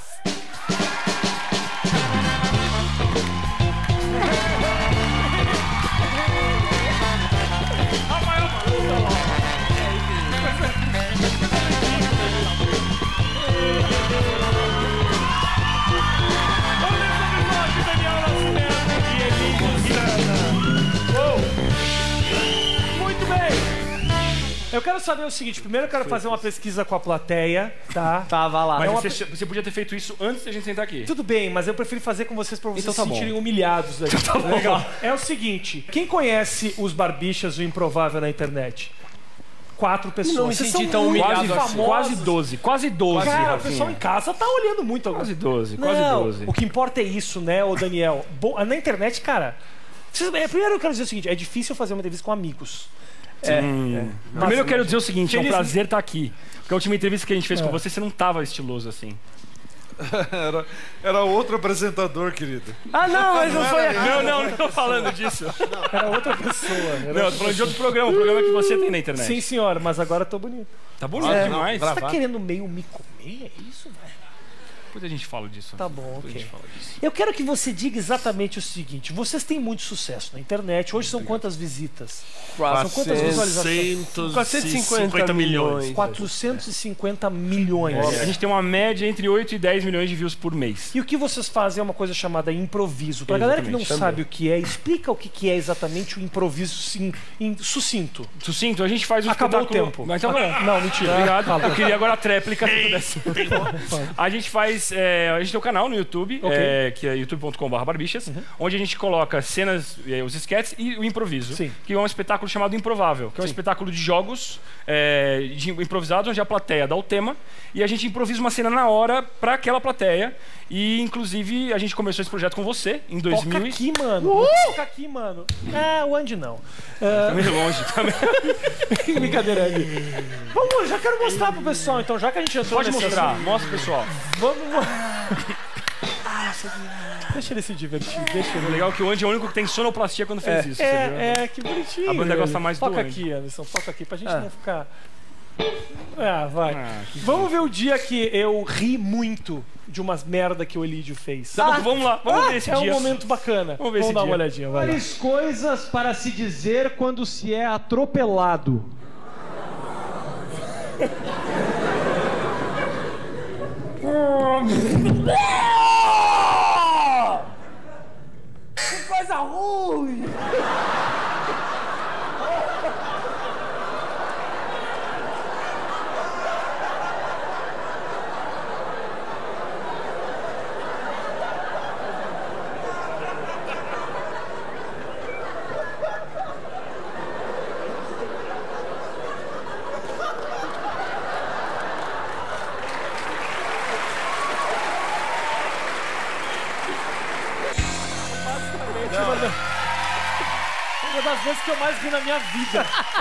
Eu quero saber o seguinte, primeiro eu quero fazer uma pesquisa com a plateia, tá?
Tava lá. Mas você podia ter feito isso antes de a gente sentar aqui.
Tudo bem, mas eu prefiro fazer com vocês pra vocês se sentirem humilhados aqui.
Tá bom.
Legal. É o seguinte, quem conhece os Barbichas, o Improvável na internet? 4 pessoas.
Não me senti tão humilhado assim. Quase 12.
Cara, o pessoal em casa tá olhando muito agora.
Quase 12.
O que importa é isso, né, ô Daniel? Na internet, cara... Primeiro eu quero dizer o seguinte, é difícil fazer uma entrevista com amigos.
Primeiro eu quero dizer o seguinte, é um prazer estar aqui. Porque a última entrevista que a gente fez com você não tava estiloso assim.
Era outro apresentador, querido.
Não, mas não foi aqui.
Não tô falando disso.
Era outra pessoa.
Não, tô falando de outro programa, o programa que você tem na internet.
Sim, senhora, mas agora eu tô bonito.
Tá bonito demais.
Você tá querendo meio me comer? É isso, velho?
Depois a gente fala disso.
Tá bom,
Depois a
ok.
gente fala disso.
Eu quero que você diga exatamente o seguinte: vocês têm muito sucesso na internet. Hoje são quantas visitas? São quantas visualizações?
450 milhões.
450 milhões.
A gente tem uma média entre 8 e 10 milhões de views por mês.
E o que vocês fazem é uma coisa chamada improviso. Pra galera que não sabe o que é, explica o que é exatamente o improviso sucinto.
Sucinto, a gente faz um
Acabou
espetáculo...
o tempo.
Mas então,
não, mentira.
Obrigado. Eu queria agora a tréplica. Se pudesse. A gente faz... a gente tem um canal no YouTube, que é youtube.com/barbichas, onde a gente coloca cenas, os sketches e o improviso.
Sim.
Que é um espetáculo chamado Improvável, que é um espetáculo de jogos improvisados, onde a plateia dá o tema e a gente improvisa uma cena na hora pra aquela plateia. E, inclusive, a gente começou esse projeto com você em 2000.
Toca aqui, mano. Toca aqui, mano. O Andy não.
Tá meio longe também.
Brincadeira ali. Vamos, já quero mostrar pro pessoal, então, já que a gente entrou
Pode mostrar, mostra pro pessoal.
Vamos. Deixa ele se divertir, deixa ele.
O legal é que o Andy é o único que tem sonoplastia quando fez isso.
Que bonitinho.
A banda gosta mais do
Toca
Andy.
aqui, Anderson, toca aqui, pra gente não ficar... vai. Vamos ver o dia que eu ri muito de umas merda que o Elídio fez.
Vamos lá, vamos ver esse dia.
É um momento bacana.
Vamos
dar uma olhadinha, vai.
Várias coisas para se dizer quando se é atropelado.
Que coisa ruim!
Uma das vezes que eu mais ri na minha vida.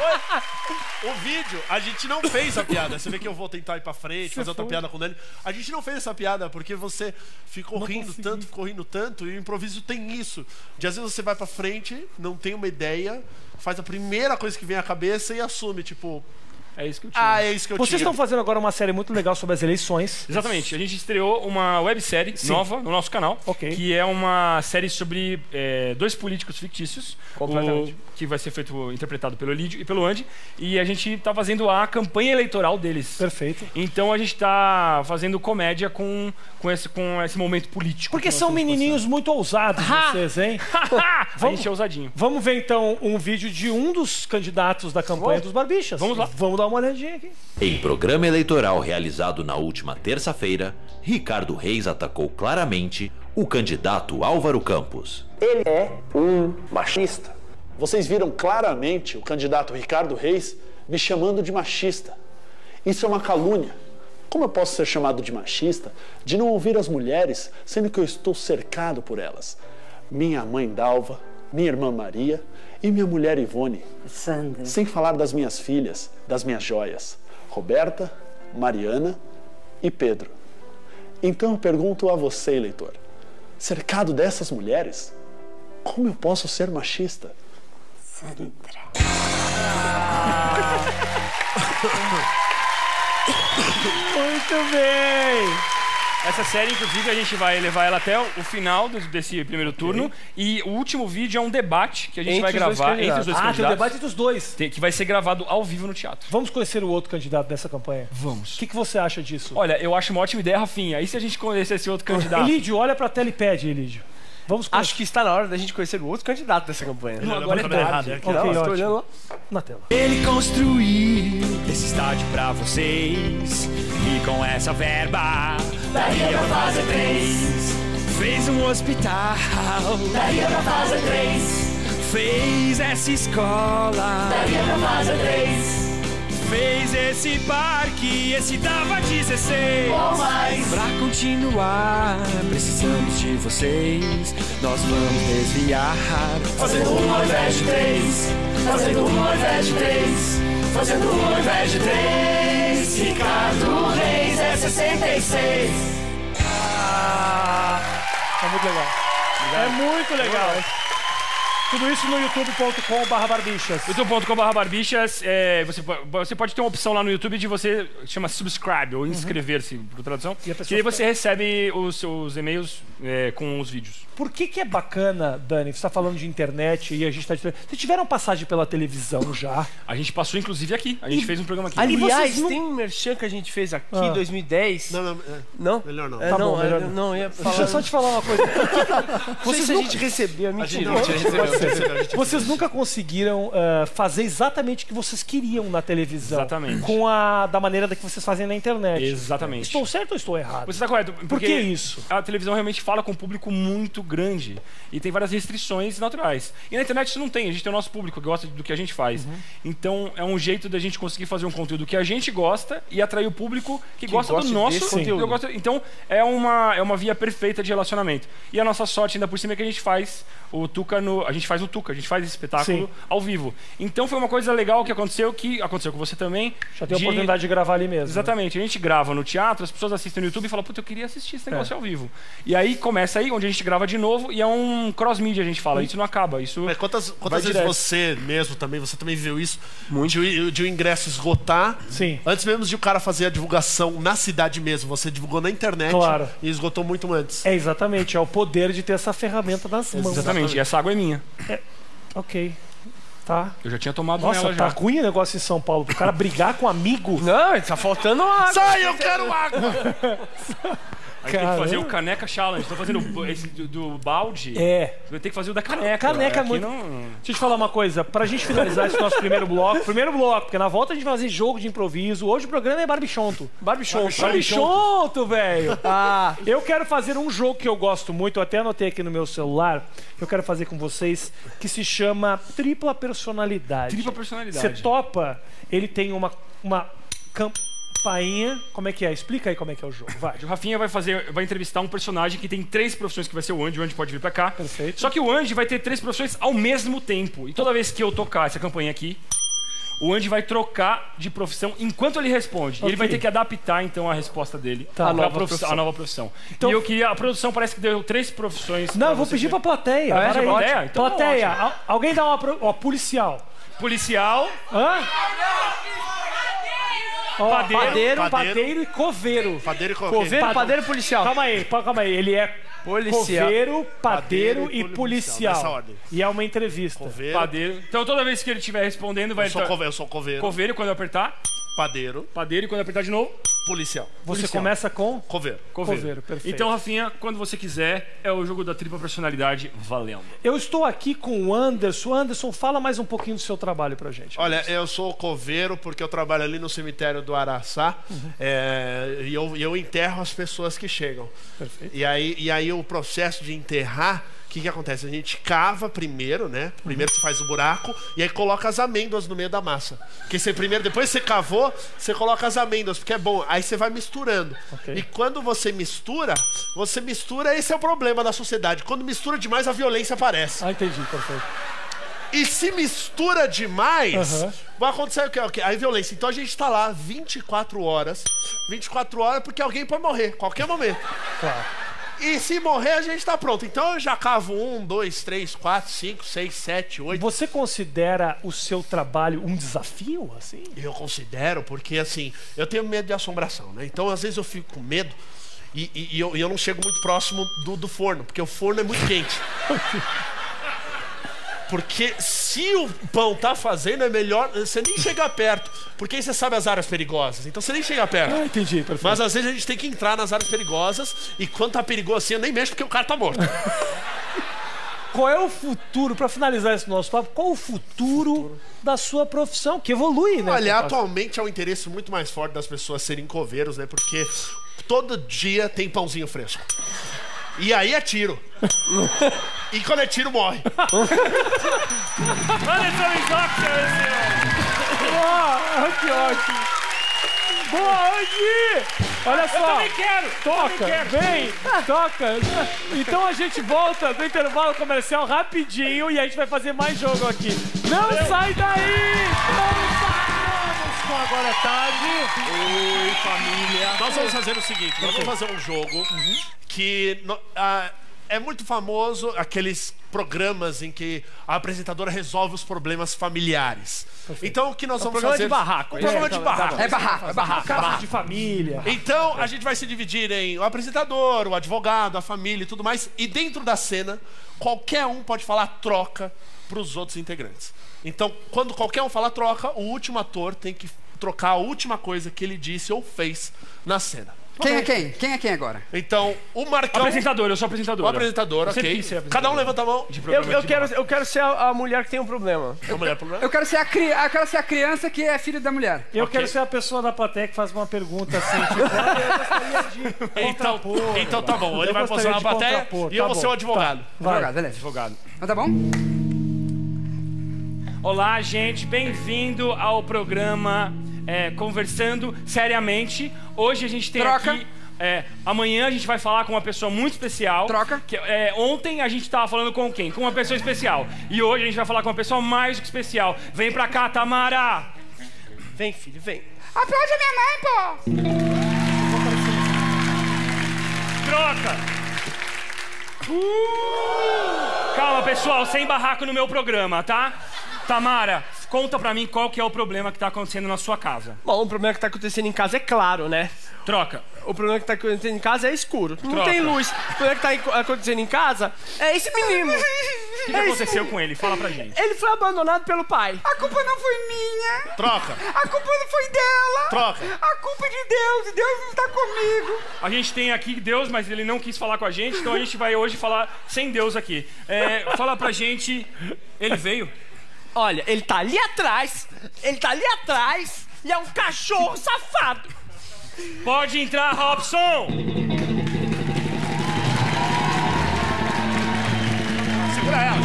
O vídeo, a gente não fez a piada. Você vê que eu vou tentar ir pra frente, fazer outra piada com ele. A gente não fez essa piada porque você ficou rindo tanto, e o improviso tem isso. De às vezes você vai pra frente, não tem uma ideia, faz a primeira coisa que vem à cabeça e assume, tipo...
É isso que eu tinha.
É isso que eu
Vocês
tinha.
estão fazendo agora uma série muito legal sobre as eleições.
Exatamente. A gente estreou uma websérie nova no nosso canal, que é uma série sobre 2 políticos fictícios, que vai ser interpretado pelo Elídio e pelo Andy, e a gente tá fazendo a campanha eleitoral deles.
Perfeito.
Então a gente tá fazendo comédia com esse momento político.
Porque são menininhos muito ousados vocês, hein?
A gente é ousadinho.
Vamos ver então um vídeo de um dos candidatos da campanha dos Barbichas.
Vamos lá.
Vamos dar uma olhadinha aqui.
Em programa eleitoral realizado na última terça-feira, Ricardo Reis atacou claramente o candidato Álvaro Campos.
Ele é um machista. Vocês viram claramente o candidato Ricardo Reis me chamando de machista. Isso é uma calúnia. Como eu posso ser chamado de machista de não ouvir as mulheres, sendo que eu estou cercado por elas? Minha mãe Dalva, minha irmã Maria e minha mulher Ivone.
Sandra.
Sem falar das minhas filhas, das minhas joias, Roberta, Mariana e Pedro. Então eu pergunto a você, eleitor, cercado dessas mulheres, como eu posso ser machista?
Sandra.
Muito bem!
Essa série, inclusive, a gente vai levar ela até o final desse primeiro turno. E o último vídeo é um debate que a gente vai gravar entre os dois candidatos.
Tem um debate entre os dois.
Que vai ser gravado ao vivo no teatro.
Vamos conhecer o outro candidato dessa campanha?
Vamos.
O que você acha disso?
Olha, eu acho uma ótima ideia, Rafinha. E se a gente conhecer esse outro candidato?
Elídio, olha pra tela e pede, Elídio. Vamos
Acho que está na hora da gente conhecer o outro candidato dessa campanha.
Não, agora é tarde.
Ok, estou olhando lá na tela.
Ele construiu esse estádio pra vocês. E com essa verba daria pra fazer 3. Fez um hospital, daria pra fazer 3. Fez essa escola, daria pra fazer 3. Fez esse parque, esse dava 16. Ou mais. Pra continuar, precisamos de vocês. Nós vamos desviar, fazendo 1 ao invés de 3. Fazendo 1 ao invés de 3. Fazendo 1 ao invés de 3. Ricardo Reis é 66.
É muito legal. É muito legal. Tudo isso no youtube.com/barbichas.
youtube.com/barbichas. Você pode ter uma opção lá no YouTube de você chama subscribe ou inscrever-se por tradução. E aí você recebe os seus e-mails com os vídeos.
Por que é bacana, Dani? Você está falando de internet e a gente está... Vocês tiveram passagem pela televisão já?
A gente passou, inclusive, aqui. A gente fez um programa aqui.
Aliás, tem um merchan que a gente fez aqui em 2010. Não?
Melhor não.
Tá bom, melhor não.
Não, ia falar...
Deixa eu só te falar uma coisa.
Vocês a gente recebeu, mentira.
Vocês nunca conseguiram fazer exatamente o que vocês queriam na televisão.
Exatamente.
Da maneira que vocês fazem na internet.
Exatamente.
Estou certo ou estou errado?
Você está correto.
Por que isso?
A televisão realmente fala com um público muito grande e tem várias restrições naturais. E na internet isso não tem. A gente tem o nosso público que gosta do que a gente faz. Então é um jeito da gente conseguir fazer um conteúdo que a gente gosta e atrair o público que gosta do nosso conteúdo. Então é uma via perfeita de relacionamento. E a nossa sorte ainda por cima é que a gente faz o Tuca a gente faz esse espetáculo ao vivo. Então foi uma coisa legal que aconteceu com você também.
Já tem a oportunidade de gravar ali mesmo.
Exatamente. A gente grava no teatro, as pessoas assistem no YouTube e falam, puta, eu queria assistir esse negócio ao vivo. E aí começa aí, onde a gente grava de novo e é um cross-media, a gente fala. Isso não acaba.
Mas quantas vezes você também viu isso? De o ingresso esgotar.
Sim.
Antes mesmo de o cara fazer a divulgação na cidade mesmo. Você divulgou na internet e esgotou muito antes.
Exatamente. É o poder de ter essa ferramenta nas mãos.
Exatamente. E essa água é minha.
Ok. Tá.
Eu já tinha tomado
nela já. Nossa, tá ruim o negócio em São Paulo. Pro cara brigar com um amigo.
Não, tá faltando água.
Sai, eu quero água!
Aí tem que fazer o caneca challenge. Tô fazendo esse do balde. Vai ter que fazer o da caneca.
Caneca é muito... Deixa eu te falar uma coisa. Pra gente finalizar esse nosso primeiro bloco, porque na volta a gente vai fazer jogo de improviso. Hoje o programa é Barbichonto. Barbichonto, velho. Eu quero fazer um jogo que eu gosto muito. Eu até anotei aqui no meu celular. Eu quero fazer com vocês, que se chama Tripla Personalidade.
Tripla Personalidade.
Você topa? Ele tem uma campainha. Como é que é? Explica aí como é que é o jogo. Vai.
O Rafinha vai entrevistar um personagem que tem 3 profissões, que vai ser o Andy. O Andy pode vir pra cá.
Perfeito.
Só que o Andy vai ter 3 profissões ao mesmo tempo. E toda vez que eu tocar essa campainha aqui, o Andy vai trocar de profissão enquanto ele responde. Okay. E ele vai ter que adaptar, então, a resposta dele à nova profissão. Então, e a produção parece que deu 3 profissões.
Não, eu vou pedir pra plateia.
Então,
plateia. Alguém dá uma... policial.
Policial.
Hã? Padeiro e coveiro.
Padeiro policial.
Calma aí. Ele é policial. Coveiro, padeiro e policial.
Nessa ordem.
E é uma entrevista.
Padeiro. Então toda vez que ele estiver respondendo, vai...
Eu sou coveiro.
Coveiro, quando eu apertar...
Padeiro.
E quando eu apertar de novo...
Policial.
Você começa com...
Coveiro,
perfeito.
Então, Rafinha, quando você quiser, é o jogo da tripla personalidade valendo.
Eu estou aqui com o Anderson. Anderson, fala mais um pouquinho do seu trabalho pra gente.
Olha, eu sou coveiro porque eu trabalho ali no cemitério do Araçá. E eu enterro as pessoas que chegam.
Perfeito.
E aí o processo de enterrar... O que acontece? A gente cava primeiro, né? Primeiro você faz o buraco e aí coloca as amêndoas no meio da massa. Porque depois você cavou, você coloca as amêndoas, porque é bom. Aí você vai misturando.
Okay.
E quando você mistura, esse é o problema da sociedade. Quando mistura demais, a violência aparece.
Entendi, perfeito.
E se mistura demais, vai acontecer o quê? Aí violência. Então a gente tá lá 24 horas porque alguém pode morrer, qualquer momento.
Claro.
E se morrer, a gente tá pronto. Então eu já cavo 1, 2, 3, 4, 5, 6, 7, 8.
Você considera o seu trabalho um desafio, assim?
Eu considero, porque assim, eu tenho medo de assombração, né? Então às vezes eu fico com medo e eu não chego muito próximo do forno, porque o forno é muito quente. Porque se o pão tá fazendo, é melhor você nem chegar perto. Porque aí você sabe as áreas perigosas. Então você nem chega perto.
Entendi, perfeito.
Mas às vezes a gente tem que entrar nas áreas perigosas. E quando tá perigoso assim, eu nem mexo porque o cara tá morto.
Qual é o futuro, pra finalizar esse nosso papo, qual é o futuro da sua profissão? Que evolui, né?
Olha, atualmente é um interesse muito mais forte das pessoas serem coveiros, né? Porque todo dia tem pãozinho fresco. E aí é tiro. E quando é tiro, morre.
Que ótimo. Boa, Andy! Olha só.
Eu também quero.
Toca, vem, toca. Então a gente volta do intervalo comercial rapidinho e a gente vai fazer mais jogo aqui. Não sai daí! Não paramos com Agora é Tarde.
Oi, família. Nós vamos fazer o seguinte, nós vamos fazer um jogo que... é muito famoso aqueles programas em que a apresentadora resolve os problemas familiares.
Perfeito.
Então, o que nós vamos
programa
fazer...
de barraco.
Um programa de barraco.
É barraco.
Casa de família.
Então, a gente vai se dividir em o apresentador, o advogado, a família e tudo mais. E dentro da cena, qualquer um pode falar troca para os outros integrantes. Então, quando qualquer um fala troca, o último ator tem que trocar a última coisa que ele disse ou fez na cena.
Quem é quem? Quem é quem agora?
Então, o Marcão...
Apresentador, eu sou apresentador.
O apresentador, ok. Cada um levanta a mão.
Eu quero ser a mulher que tem um problema.
Eu quero ser a criança que é filha da mulher.
Eu quero ser a pessoa da plateia que faz uma pergunta assim, tipo, eu gostaria de
então tá bom, ele vai posicionar na plateia e eu vou ser o advogado.
Advogado, beleza.
Advogado.
Então tá bom?
Olá, gente, bem-vindo ao programa Conversando Seriamente. Hoje a gente tem aqui... amanhã a gente vai falar com uma pessoa muito especial.
Troca.
Que, ontem a gente tava falando com quem? Com uma pessoa especial. E hoje a gente vai falar com uma pessoa mais do que especial. Vem pra cá, Tamara!
Vem, filho, vem.
Aplaude a minha mãe, pô!
Troca! Calma, pessoal, sem barraco no meu programa, tá? Tamara, conta pra mim qual que é o problema que tá acontecendo na sua casa.
Bom, o problema que tá acontecendo em casa é claro, né?
Troca.
O problema que tá acontecendo em casa é escuro. Não
Troca.
tem luz. O problema que tá acontecendo em casa é esse menino.
O que aconteceu com ele? Fala pra gente.
Ele foi abandonado pelo pai.
A culpa não foi minha.
Troca.
A culpa não foi dela.
Troca.
A culpa é de Deus. E Deus não está comigo.
A gente tem aqui Deus, mas ele não quis falar com a gente, então a gente vai hoje falar sem Deus aqui. Fala pra gente, ele veio?
Olha, ele tá ali atrás. Ele tá ali atrás. E é um cachorro safado.
Pode entrar, Robson!
Segura ela.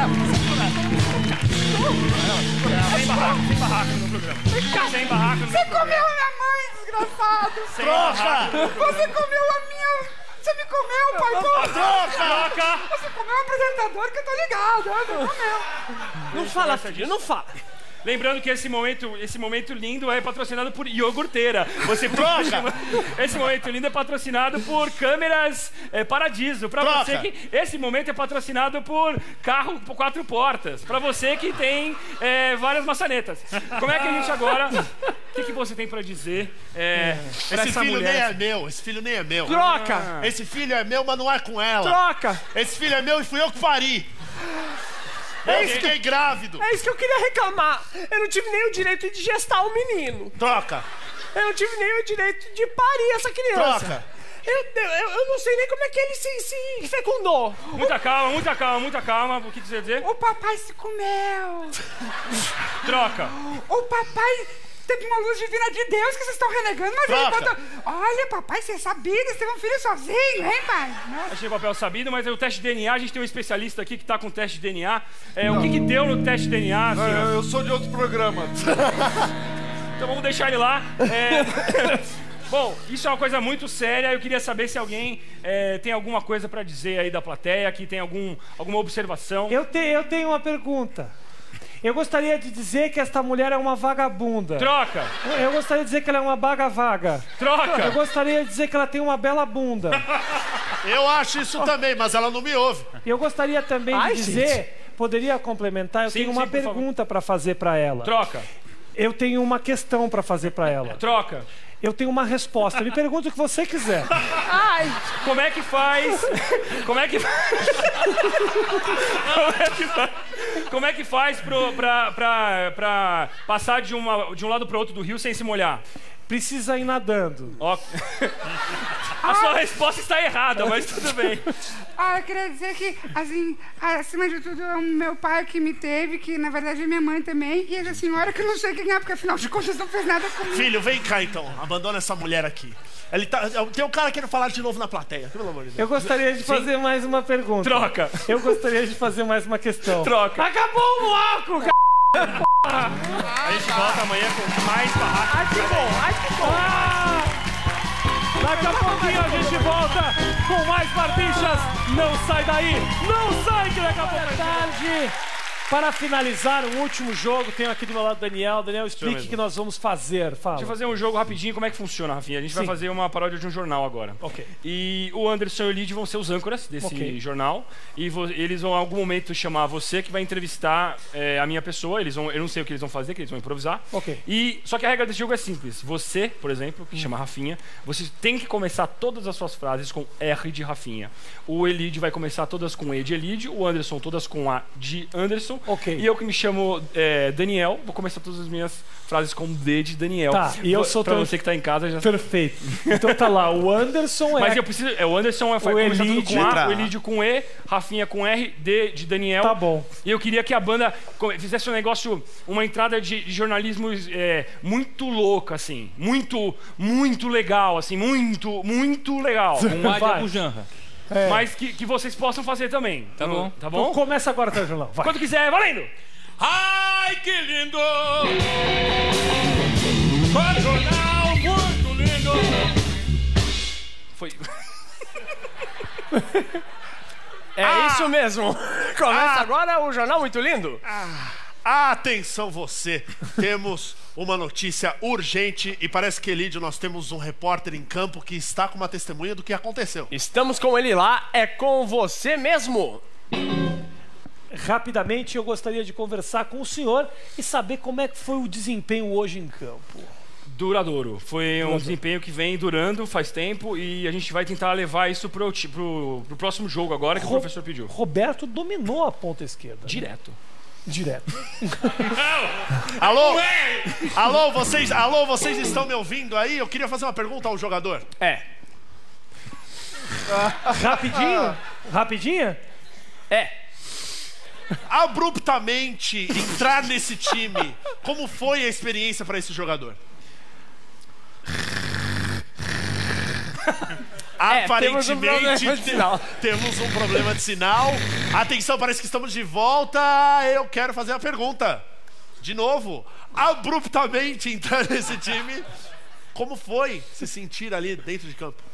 Sem barraco no programa. Sem barraco no
Você
programa.
comeu a minha mãe, desgraçado.
Sem barraco.
Você comeu a minha... Você me comeu, pai, pô.
Troca!
Você comeu o apresentador que eu tô ligado. Você comeu.
Não fala, filho, não fala.
Lembrando que esse momento lindo é patrocinado por iogurteira. Você troca! Esse momento lindo é patrocinado por câmeras Paradiso. Pra você que esse momento é patrocinado por carro 4 portas. Pra você que tem várias maçanetas. Como é que a gente agora... O que você tem pra dizer pra
Esse
essa
filho
mulher?
nem é meu. Esse filho nem é meu.
Troca!
Esse filho é meu, mas não é com ela.
Troca!
Esse filho é meu e fui eu que pari. Eu fiquei grávido.
É isso que eu queria reclamar. Eu não tive nem o direito de gestar o menino.
Troca.
Eu não tive nem o direito de parir essa criança.
Troca.
Eu não sei nem como é que ele se fecundou.
Muita calma. O que você ia dizer?
O papai se comeu.
Troca.
O papai... Teve uma luz divina de Deus que vocês estão renegando, mas ele botou... Olha, papai, você é sabido, você teve um filho sozinho, hein, pai?
Achei o papel sabido, mas o teste de DNA, a gente tem um especialista aqui que tá com o teste de DNA. O que deu no teste de DNA?
Eu sou de outro programa.
Então vamos deixar ele lá. Bom, isso é uma coisa muito séria. Eu queria saber se alguém tem alguma coisa pra dizer aí da plateia, que tem alguma observação.
Eu tenho uma pergunta. Eu gostaria de dizer que esta mulher é uma vagabunda.
Troca!
Eu gostaria de dizer que ela é uma vaga.
Troca!
Eu gostaria de dizer que ela tem uma bela bunda.
Eu acho isso também, mas ela não me ouve.
Eu gostaria também de dizer,
gente.
Poderia complementar? Eu tenho uma pergunta para fazer para ela.
Troca!
Eu tenho uma questão para fazer para ela.
Troca!
Eu tenho uma resposta. Me pergunta o que você quiser.
Ai! Como é que faz? Como é que faz pra passar de um lado pro outro do rio sem se molhar?
Precisa ir nadando.
A sua resposta está errada, mas tudo bem.
Eu queria dizer que, assim, acima de tudo, é o meu pai que me teve, que na verdade é minha mãe também, e a senhora que eu não sei quem é, porque afinal de contas não fez nada comigo.
Filho, vem cá então, abandona essa mulher aqui. Tem um cara querendo falar de novo na plateia, pelo amor de Deus.
Eu gostaria de fazer mais uma pergunta.
Troca!
Eu gostaria de fazer mais uma questão.
Troca!
Acabou o bloco, c******!
A gente volta amanhã com mais barraco.
Ai, que bom!
Daqui a pouquinho a gente volta com mais Barbichas. Não sai daí! Não sai que daqui a pouco é tarde! Para finalizar, um último jogo, tenho aqui do meu lado o Daniel. Daniel, explique o que nós vamos fazer. Fala.
Deixa eu fazer um jogo rapidinho, como é que funciona, Rafinha? A gente vai fazer uma paródia de um jornal agora.
Ok.
E o Anderson e o Lid vão ser os âncoras desse jornal. E eles vão, em algum momento, chamar você, que vai entrevistar a minha pessoa. Eu não sei o que eles vão fazer, que eles vão improvisar.
Ok.
Só que a regra desse jogo é simples. Você, por exemplo, que chama Rafinha, você tem que começar todas as suas frases com R de Rafinha. O Elid vai começar todas com E de Elid, o Anderson todas com A de Anderson.
Ok.
E eu que me chamo Daniel, vou começar todas as minhas frases com D de Daniel.
Tá, e eu sou...
Pra você que tá em casa já...
Perfeito. Então tá lá, o Anderson
Mas eu preciso... O Anderson vai começar tudo com A, o Elid com E, Rafinha com R, D de Daniel.
Tá bom.
E eu queria que a banda fizesse um negócio, uma entrada de jornalismo muito louca, assim. Muito legal, assim. Muito legal.
Com A de Abujanra.
Mas que vocês possam fazer também.
Tá bom.
Tá bom?
Então começa agora, tá, Jornal? Vai.
Quando quiser, valendo!
Ai, que lindo! Foi jornal muito lindo!
Foi...
Isso mesmo. Começa agora o Jornal Muito Lindo.
Atenção você, temos uma notícia urgente e parece que, Elídio, nós temos um repórter em campo que está com uma testemunha do que aconteceu.
Estamos com ele lá, é com você mesmo.
Rapidamente, eu gostaria de conversar com o senhor e saber como é que foi o desempenho hoje em campo.
Duradouro. Foi um desempenho que vem durando faz tempo e a gente vai tentar levar isso pro próximo jogo agora que o professor pediu.
Roberto dominou a ponta esquerda.
Direto.
Né? Direto.
Alô, vocês estão me ouvindo aí? Eu queria fazer uma pergunta ao jogador.
Rapidinha?
Abruptamente entrar nesse time, como foi a experiência para esse jogador? Aparentemente temos um problema de sinal. Atenção, parece que estamos de volta. Eu quero fazer a pergunta de novo. Abruptamente entrar nesse time, como foi se sentir ali dentro de campo?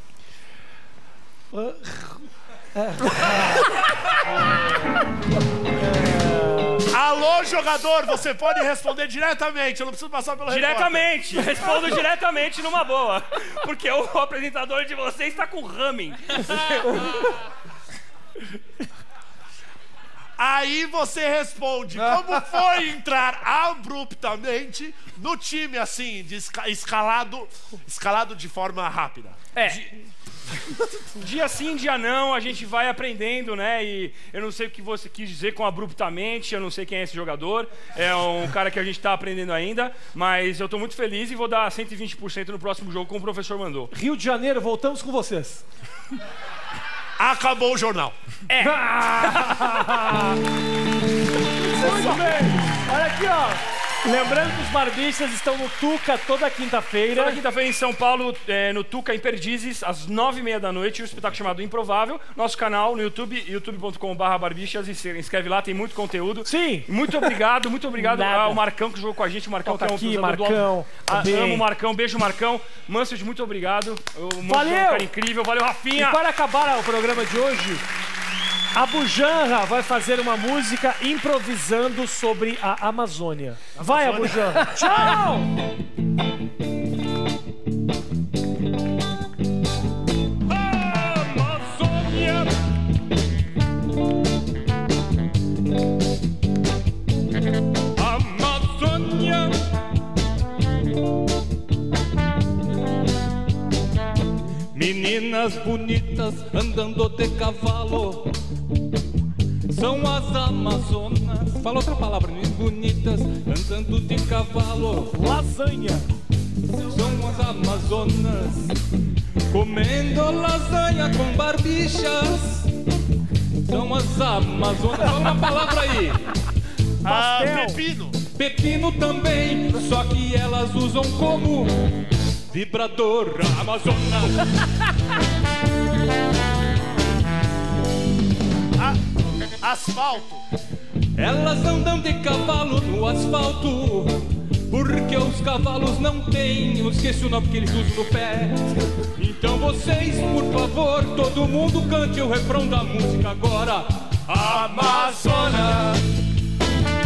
Alô, jogador, você pode responder diretamente, eu não preciso passar pelo
diretamente, repórter. Respondo diretamente numa boa, porque o apresentador de vocês está com ramen.
Aí você responde, como foi entrar abruptamente no time assim, escalado de forma rápida?
Dia sim, dia não, a gente vai aprendendo, né? E eu não sei o que você quis dizer com abruptamente, eu não sei quem é esse jogador. É um cara que a gente tá aprendendo ainda, mas eu tô muito feliz e vou dar 120% no próximo jogo, como o professor mandou.
Rio de Janeiro, voltamos com vocês.
Acabou o jornal.
Muito bem. Olha aqui, ó. Lembrando que os Barbixas estão no Tuca toda quinta-feira.
Toda quinta-feira em São Paulo, no Tuca, em Perdizes, às 9h30 da noite, um espetáculo chamado Improvável. Nosso canal no YouTube, youtube.com/barbixas, e se inscreve lá, tem muito conteúdo.
Sim.
Muito obrigado ao Marcão que jogou com a gente. O Marcão
tá
que é
aqui, Marcão.
Amo o Marcão, beijo Marcão. Mansfield, muito obrigado.
Valeu!
Um cara incrível, valeu Rafinha.
E para acabar o programa de hoje, a Abujanra vai fazer uma música improvisando sobre a Amazônia. Vai, Abujanra. Tchau!
Amazônia. Amazônia. Meninas bonitas andando de cavalo são as Amazonas. Fala outra palavra, meninas bonitas andando de cavalo.
Lasanha.
São as Amazonas comendo lasanha com barbichas. São as Amazonas. Fala uma palavra aí.
Pepino.
Pepino também, só que elas usam como vibrador. Amazonas.
Asfalto.
Elas andam de cavalo no asfalto, porque os cavalos não têm, eu esqueci o nome porque eles usam no pé. Então vocês, por favor, todo mundo cante o refrão da música agora. Amazonas.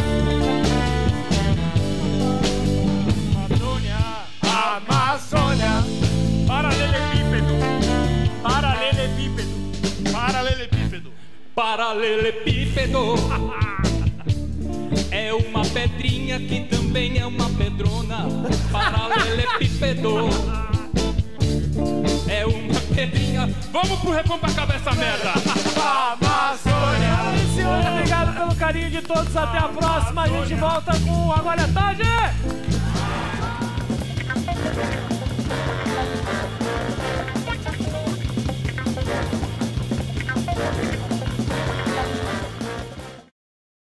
Paralelepípedo.
Paralelepípedo é uma pedrinha que também é uma pedrona. Paralelepípedo é uma pedrinha. Vamos pro refrão pra acabar essa merda.
Amazônia. Senhora, obrigado pelo carinho de todos. Até a próxima. A gente volta com Agora é Tarde.